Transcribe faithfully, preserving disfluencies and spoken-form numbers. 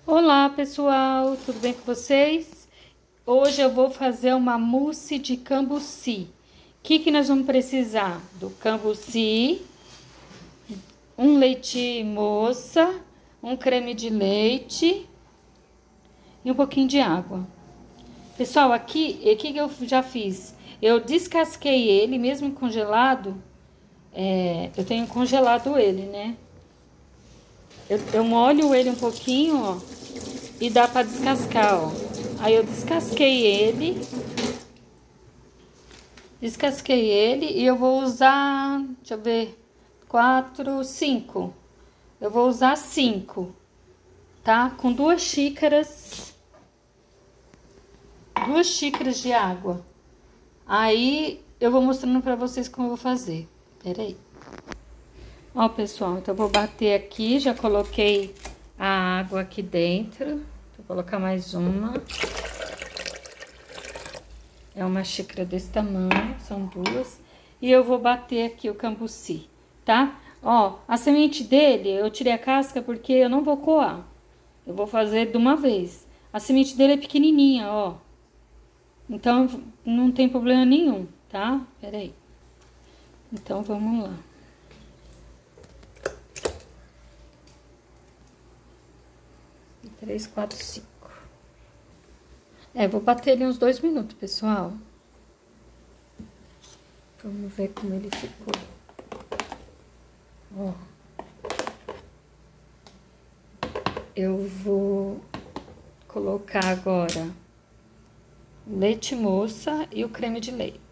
Olá pessoal, tudo bem com vocês? Hoje eu vou fazer uma mousse de cambuci. O que que nós vamos precisar? Do cambuci, um leite moça, um creme de leite e um pouquinho de água. Pessoal, aqui, o que que eu já fiz? Eu descasquei ele, mesmo congelado, é, eu tenho congelado ele, né? Eu, eu molho ele um pouquinho, ó, e dá pra descascar, ó. Aí eu descasquei ele, descasquei ele e eu vou usar, deixa eu ver, quatro, cinco. Eu vou usar cinco, tá? Com duas xícaras, duas xícaras de água. Aí eu vou mostrando pra vocês como eu vou fazer. Pera aí. Ó, pessoal, então eu vou bater aqui, já coloquei a água aqui dentro. Vou colocar mais uma. É uma xícara desse tamanho, são duas. E eu vou bater aqui o cambuci, tá? Ó, a semente dele, eu tirei a casca porque eu não vou coar. Eu vou fazer de uma vez. A semente dele é pequenininha, ó. Então, não tem problema nenhum, tá? Pera aí. Então, vamos lá. Três, quatro, cinco. É, vou bater ele uns dois minutos, pessoal. Vamos ver como ele ficou. Ó. Eu vou colocar agora o leite moça e o creme de leite.